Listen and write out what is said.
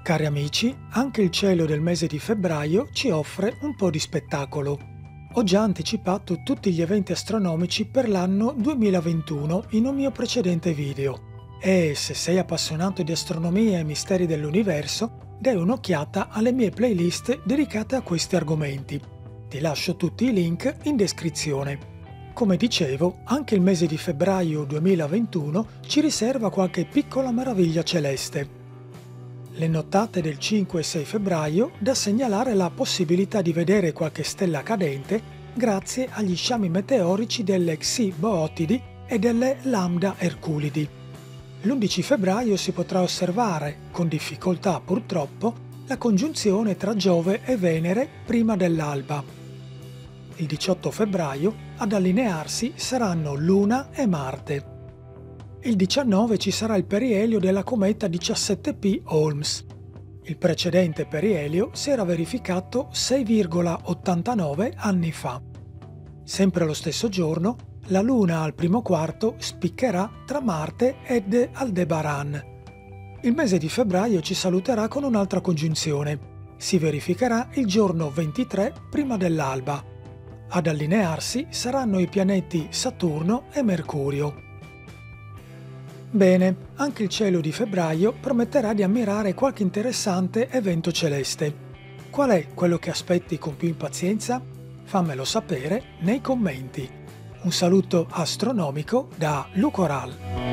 Cari amici, anche il cielo del mese di febbraio ci offre un po' di spettacolo. Ho già anticipato tutti gli eventi astronomici per l'anno 2021 in un mio precedente video. E se sei appassionato di astronomia e misteri dell'universo, dai un'occhiata alle mie playlist dedicate a questi argomenti. Ti lascio tutti i link in descrizione. Come dicevo, anche il mese di febbraio 2021 ci riserva qualche piccola meraviglia celeste. Le nottate del 5 e 6 febbraio da segnalare la possibilità di vedere qualche stella cadente grazie agli sciami meteorici delle Xi Bootidi e delle Lambda Herculidi. L'11 febbraio si potrà osservare, con difficoltà purtroppo, la congiunzione tra Giove e Venere prima dell'alba. Il 18 febbraio ad allinearsi saranno Luna e Marte. Il 19 ci sarà il perielio della cometa 17P Holmes. Il precedente perielio si era verificato 6,89 anni fa. Sempre lo stesso giorno, la Luna al primo quarto spiccherà tra Marte ed Aldebaran. Il mese di febbraio ci saluterà con un'altra congiunzione. Si verificherà il giorno 23 prima dell'alba. Ad allinearsi saranno i pianeti Saturno e Mercurio. Bene, anche il cielo di febbraio prometterà di ammirare qualche interessante evento celeste. Qual è quello che aspetti con più impazienza? Fammelo sapere nei commenti. Un saluto astronomico da Lucoral.